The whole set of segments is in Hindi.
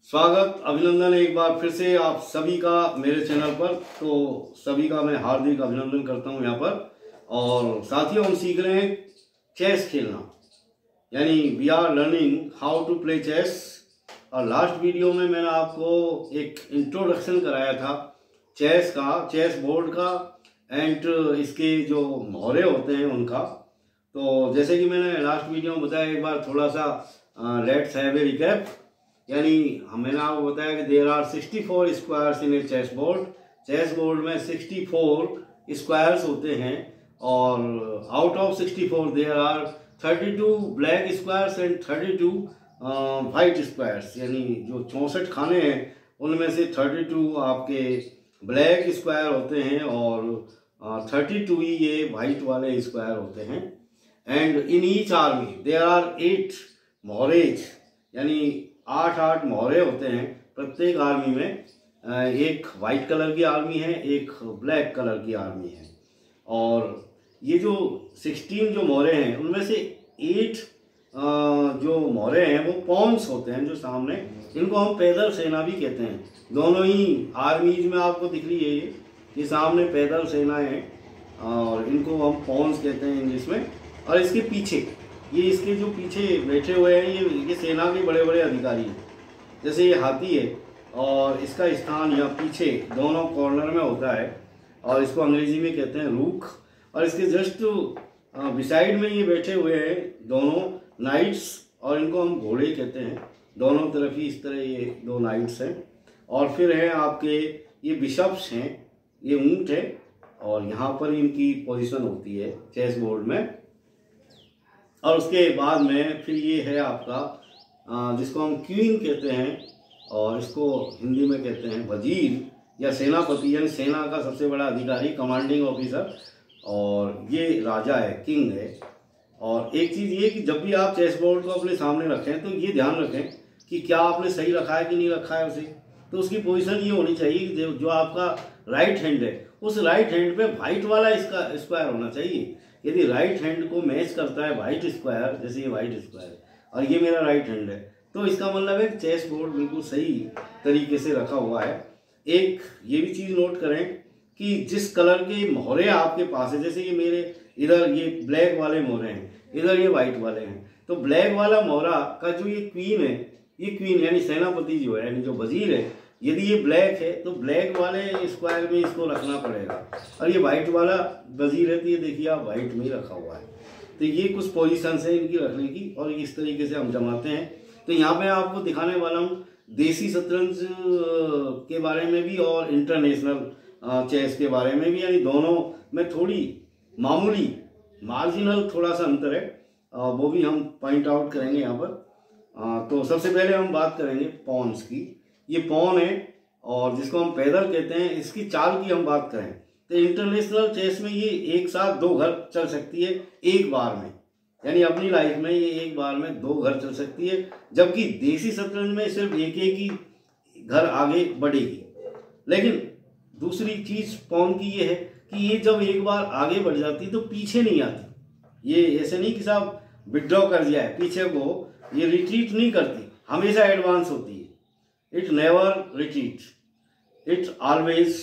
स्वागत अभिनंदन एक बार फिर से आप सभी का मेरे चैनल पर। तो सभी का मैं हार्दिक अभिनंदन करता हूं यहाँ पर। और साथियों, हम सीख रहे हैं चेस खेलना, यानी we are learning how to play chess. और लास्ट वीडियो में मैंने आपको एक इंट्रोडक्शन कराया था चेस का, चेस बोर्ड का एंड इसके जो मोहरे होते हैं उनका। तो जैसे कि मैंने लास्ट वीडियो में बताया, एक बार थोड़ा सा लेट्स हैव ए रिकैप। यानी मैंने आपको बताया कि there are 64 squares in a chess board. Chess board में 64 स्क्वायर्स होते हैं और out of 64 there are 32 black squares and 32 white squares. यानी जो 64 खाने हैं उनमें से 32 आपके ब्लैक स्क्वायर होते हैं और 32 ही ये वाइट वाले स्क्वायर होते हैं। And in each army there are 8 मोहरेज, यानी 8 मोहरे होते हैं प्रत्येक आर्मी में। एक वाइट कलर की आर्मी है, एक ब्लैक कलर की आर्मी है। और ये जो 16 जो मोहरे हैं उनमें से 8 जो मोहरे हैं वो पॉन्स होते हैं जो सामने, इनको हम पैदल सेना भी कहते हैं। दोनों ही आर्मीज में आपको दिख रही है ये सामने पैदल सेना है और इनको हम पॉन्स कहते हैं इंग्लिश में। और इसके पीछे ये इसके जो पीछे बैठे हुए हैं ये सेना के बड़े बड़े अधिकारी हैं। जैसे ये हाथी है और इसका स्थान यहाँ पीछे दोनों कॉर्नर में होता है और इसको अंग्रेजी में कहते हैं रूख। और इसके जस्ट बिसाइड में ये बैठे हुए हैं दोनों नाइट्स और इनको हम घोड़े कहते हैं। दोनों तरफ ही इस तरह ये 2 नाइट्स हैं। और फिर हैं आपके ये बिशप्स हैं, ये ऊंट है और यहाँ पर इनकी पोजीशन होती है चेस बोर्ड में। और उसके बाद में फिर ये है आपका जिसको हम क्वीन कहते हैं और इसको हिंदी में कहते हैं वजीर या सेनापति, यानी सेना का सबसे बड़ा अधिकारी, कमांडिंग ऑफिसर। और ये राजा है, किंग है। और एक चीज़ ये कि जब भी आप चेस बोर्ड को अपने सामने रखें तो ये ध्यान रखें कि क्या आपने सही रखा है कि नहीं रखा है उसे। तो उसकी पोजीशन ये होनी चाहिए कि जो आपका राइट हैंड है उस राइट हैंड पे वाइट वाला इसका स्क्वायर होना चाहिए। यदि राइट हैंड को मैच करता है वाइट स्क्वायर, जैसे ये वाइट स्क्वायर और ये मेरा राइट हैंड है, तो इसका मतलब है कि चेस बोर्ड बिल्कुल सही तरीके से रखा हुआ है। एक ये भी चीज़ नोट करें कि जिस कलर के मोहरे आपके पास है, जैसे ये मेरे इधर ये ब्लैक वाले मोहरे हैं, इधर ये वाइट वाले हैं, तो ब्लैक वाला मोहरा का जो ये क्वीन है, ये क्वीन यानी सेनापति जो है, यानी जो वजीर है, यदि ये ब्लैक है तो ब्लैक वाले स्क्वायर में इसको रखना पड़ेगा। और ये वाइट वाला वजीर है तो ये देखिए आप वाइट में ही रखा हुआ है। तो ये कुछ पोजीशन है इनकी रखने की और इस तरीके से हम जमाते हैं। तो यहाँ पे आपको दिखाने वाला हूँ देसी शतरंज के बारे में भी और इंटरनेशनल चेस के बारे में भी, यानी दोनों में थोड़ी मामूली मार्जिनल थोड़ा सा अंतर है, वो भी हम पॉइंट आउट करेंगे यहाँ पर। तो सबसे पहले हम बात करेंगे पॉन्स की। ये पॉन है और जिसको हम पैदल कहते हैं। इसकी चाल की हम बात करें तो इंटरनेशनल चेस में ये एक साथ 2 घर चल सकती है एक बार में, यानी अपनी लाइफ में ये एक बार में 2 घर चल सकती है। जबकि देसी शतरंज में सिर्फ एक ही घर आगे बढ़ेगी। लेकिन दूसरी चीज पॉन की ये है कि ये जब एक बार आगे बढ़ जाती तो पीछे नहीं आती। ये ऐसे नहीं कि साहब विड्रॉ कर दिया है पीछे को, ये रिट्रीट नहीं करती, हमेशा एडवांस होती है। It never retreat. It always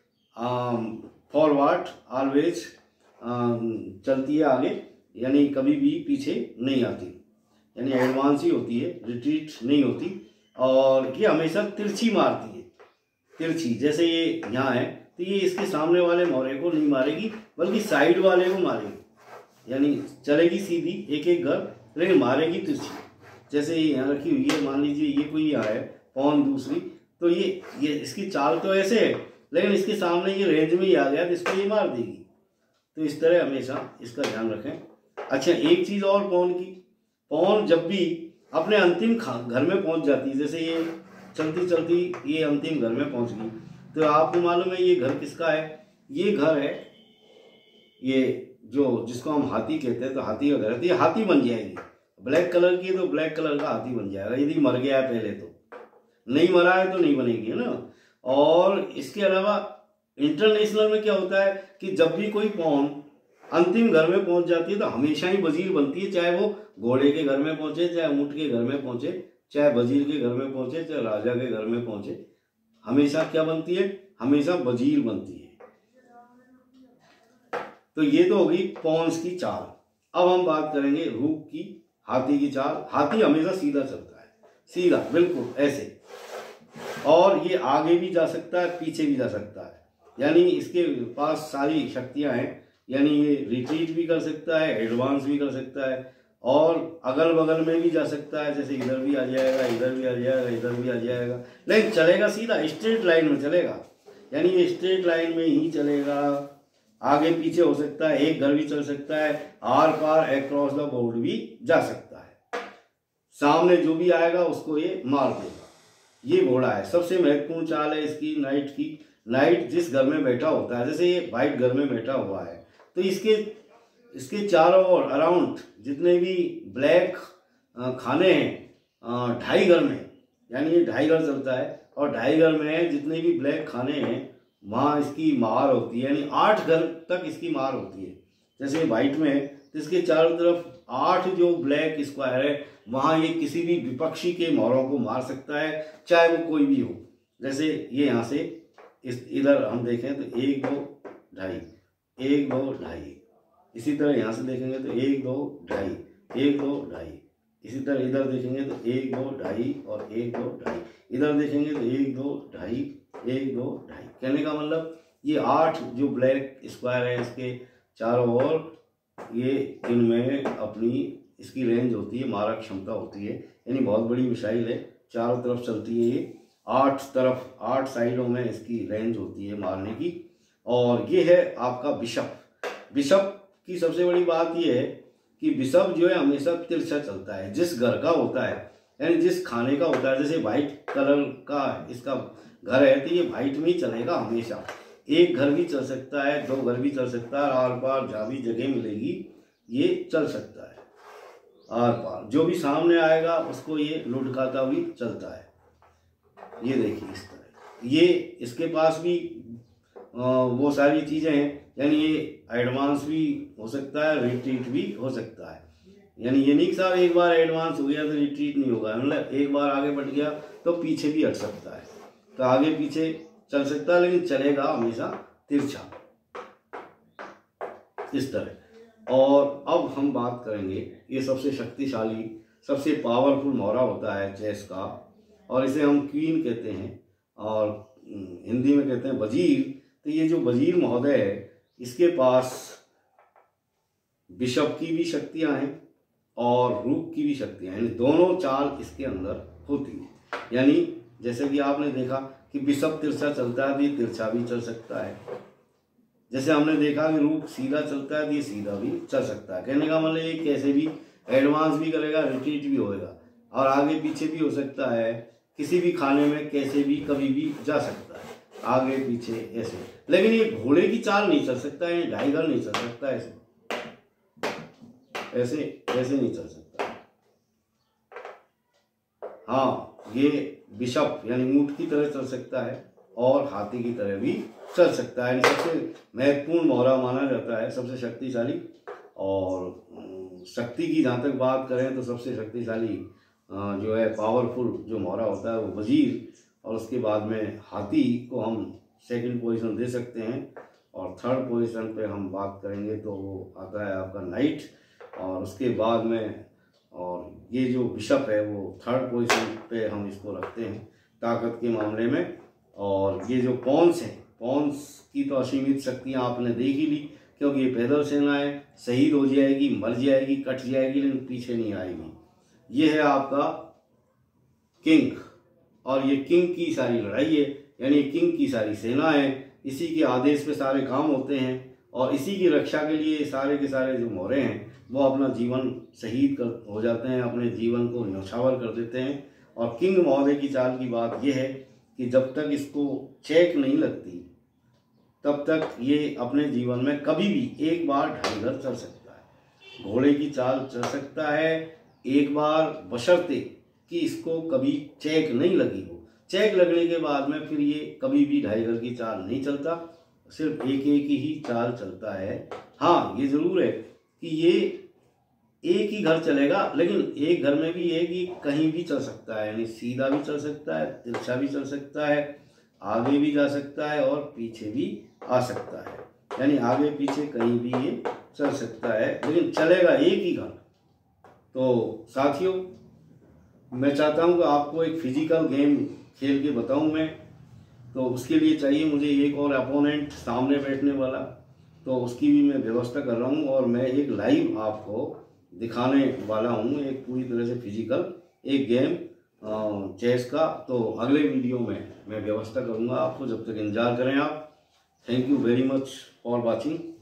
forward, always चलती है आगे, यानी कभी भी पीछे नहीं आती, यानी एडवांस ही होती है, रिट्रीट नहीं होती। और ये हमेशा तिरछी मारती है, तिरछी। जैसे ये यहाँ है तो ये इसके सामने वाले मोहरे को नहीं मारेगी बल्कि साइड वाले को मारेगी, यानी चलेगी सीधी एक एक घर लेकिन मारेगी तिरछी। जैसे ये यहाँ रखी हुई है, मान लीजिए ये कोई यहाँ है पॉन दूसरी, तो ये इसकी चाल तो ऐसे है लेकिन इसके सामने ये रेंज में ही आ गया तो इसको ये मार देगी। तो इस तरह हमेशा इसका ध्यान रखें। अच्छा, एक चीज़ और पॉन की, पॉन जब भी अपने अंतिम घर में पहुंच जाती है, जैसे ये चलती चलती ये अंतिम घर में पहुंच गई, तो आपको मालूम है ये घर किसका है? ये घर है, ये जो जिसको हम हाथी कहते हैं, तो हाथी का घर है, तो ये हाथी बन जाएगी। ब्लैक कलर की है तो ब्लैक कलर का हाथी बन जाएगा, यदि मर गया है पहले तो। नहीं मरा है तो नहीं बनेगी, है ना। और इसके अलावा इंटरनेशनल में क्या होता है कि जब भी कोई पॉन अंतिम घर में पहुंच जाती है तो हमेशा ही वजीर बनती है, चाहे वो घोड़े के घर में पहुंचे, चाहे ऊंट के घर में पहुंचे, चाहे वजीर के घर में पहुंचे चाहे राजा के घर में पहुंचे, हमेशा क्या बनती है, हमेशा वजीर बनती है। तो ये तो होगी पॉन्स की चाल। अब हम बात करेंगे रूक की, हाथी की चाल। हाथी हमेशा सीधा चलता है, सीधा बिल्कुल ऐसे, और ये आगे भी जा सकता है पीछे भी जा सकता है, यानी इसके पास सारी शक्तियां हैं। यानी ये रिट्रीट भी कर सकता है, एडवांस भी कर सकता है, और अगल बगल में भी जा सकता है, जैसे इधर भी आ जाएगा, इधर भी आ जाएगा, इधर भी आ जाएगा, लेकिन चलेगा सीधा स्ट्रेट लाइन में चलेगा। यानी ये स्ट्रेट लाइन में ही चलेगा, आगे पीछे हो सकता है, एक घर भी चल सकता है, आर पार अक्रॉस द बोर्ड भी जा सकता है, सामने जो भी आएगा उसको ये मार देगा। ये घोड़ा है, सबसे महत्वपूर्ण चाल है इसकी नाइट की। नाइट जिस घर में बैठा होता है, जैसे ये वाइट घर में बैठा हुआ है, तो इसके चारों ओर अराउंड जितने भी ब्लैक खाने हैं, ढाई घर में, यानी ये ढाई घर चलता है, और ढाई घर में जितने भी ब्लैक खाने हैं वहाँ इसकी मार होती है, यानी 8 घर तक इसकी मार होती है। जैसे वाइट में है तो इसके चारों तरफ 8 जो ब्लैक स्क्वायर है, वहाँ ये किसी भी विपक्षी के मोहरों को मार सकता है, चाहे वो कोई भी हो। जैसे ये यहाँ से इधर हम देखें तो 1 2 ढाई, 1 2 ढाई, इसी तरह यहाँ से देखेंगे तो 1 2 ढाई, 1 2 ढाई, इसी तरह इधर देखेंगे तो 1 2 ढाई और 1 2 ढाई, इधर देखेंगे तो 1 2 ढाई, 1 2 ढाई। कहने का मतलब ये 8 जो ब्लैक स्क्वायर है इसके चारों ओर, ये इनमें अपनी इसकी रेंज होती है, मारक क्षमता होती है, यानी बहुत बड़ी मिसाइल है, चारों तरफ चलती है ये, 8 तरफ 8 साइडों में इसकी रेंज होती है मारने की। और ये है आपका बिशप। बिशप की सबसे बड़ी बात ये है कि बिशप जो है हमेशा तिरछा चलता है, जिस घर का होता है, यानी जिस खाने का होता है। जैसे वाइट कलर का इसका घर है तो ये वाइट में ही चलेगा हमेशा, एक घर भी चल सकता है, 2 घर भी चल सकता है, आर पार जहाँ भी जगह मिलेगी ये चल सकता है, आर पार जो भी सामने आएगा उसको ये लुढ़काता भी चलता है। ये देखिए इस तरह, ये इसके पास भी वो सारी चीज़ें हैं, यानी ये एडवांस भी हो सकता है, रिट्रीट भी हो सकता है। यानी ये नहीं कि साहब एक बार एडवांस हो गया तो रिट्रीट नहीं होगा, मतलब एक बार आगे बढ़ गया तो पीछे भी हट सकता है, तो आगे पीछे चल सकता है, लेकिन चलेगा हमेशा तिरछा इस तरह। और अब हम बात करेंगे, ये सबसे शक्तिशाली सबसे पावरफुल मोहरा होता है चेस का, और इसे हम क्वीन कहते हैं और हिंदी में कहते हैं वजीर। तो ये जो वजीर महोदय है इसके पास बिशप की भी शक्तियां हैं और रूक की भी शक्तियां हैं, यानी दोनों चाल इसके अंदर होती है। यानी जैसे कि आपने देखा कि बिशप तिरछा चलता है तो ये तिरछा भी चल सकता है, जैसे हमने देखा कि रूक सीधा चलता है तो ये सीधा भी चल सकता है। कहने का मतलब ये कैसे भी एडवांस भी करेगा, रिट्रीट भी होएगा, और आगे पीछे भी हो सकता है, किसी भी खाने में कैसे भी कभी भी जा सकता है, आगे पीछे ऐसे। लेकिन ये घोड़े की चाल नहीं चल सकता है, ढाई घर नहीं चल सकता ऐसे, ऐसे ऐसे नहीं चल सकता। हाँ, ये बिशप यानी ऊंट की तरह चल सकता है और हाथी की तरह भी चल सकता है। सबसे महत्वपूर्ण मोहरा माना जाता है, सबसे शक्तिशाली। और शक्ति की जहाँ तक बात करें तो सबसे शक्तिशाली जो है पावरफुल जो मोहरा होता है वो वजीर, और उसके बाद में हाथी को हम सेकंड पोजीशन दे सकते हैं, और थर्ड पोजीशन पे हम बात करेंगे तो वो आता है आपका नाइट, और उसके बाद में और ये जो बिशप है वो थर्ड पोजीशन पे हम इसको रखते हैं ताकत के मामले में। और ये जो पॉन्स हैं, पॉन्स की तो असीमित शक्तियाँ आपने देख ही ली, क्योंकि ये पैदल सेना है, शहीद हो जाएगी, मर जाएगी, कट जाएगी, लेकिन पीछे नहीं आएगी। ये है आपका किंग, और ये किंग की सारी लड़ाई है, यानी किंग की सारी सेना है, इसी के आदेश पे सारे काम होते हैं, और इसी की रक्षा के लिए सारे के सारे जो मोहरे हैं वो अपना जीवन शहीद कर हो जाते हैं, अपने जीवन को न्यौछावर कर देते हैं। और किंग महोदय की चाल की बात यह है कि जब तक इसको चेक नहीं लगती तब तक ये अपने जीवन में कभी भी एक बार ढाई घर चल सकता है, घोड़े की चाल चल सकता है एक बार, बशर्ते कि इसको कभी चेक नहीं लगी हो। चेक लगने के बाद में फिर ये कभी भी ढाई घर की चाल नहीं चलता, सिर्फ एक एक ही चाल चलता है। हाँ, ये जरूर है कि ये एक ही घर चलेगा, लेकिन एक घर में भी ये कि कहीं भी चल सकता है, यानी सीधा भी चल सकता है, तिरछा भी चल सकता है, आगे भी जा सकता है और पीछे भी आ सकता है, यानी आगे पीछे कहीं भी ये चल सकता है, लेकिन चलेगा एक ही घर। तो साथियों, मैं चाहता हूँ कि आपको एक फिजिकल गेम खेल के बताऊँ मैं, तो उसके लिए चाहिए मुझे एक और अपोनेंट सामने बैठने वाला, तो उसकी भी मैं व्यवस्था कर रहा हूँ और मैं एक लाइव आपको दिखाने वाला हूँ एक पूरी तरह से फिजिकल एक गेम चेस का। तो अगले वीडियो में मैं व्यवस्था करूँगा आपको, जब तक इंतजार करें आप। Thank you very much for watching.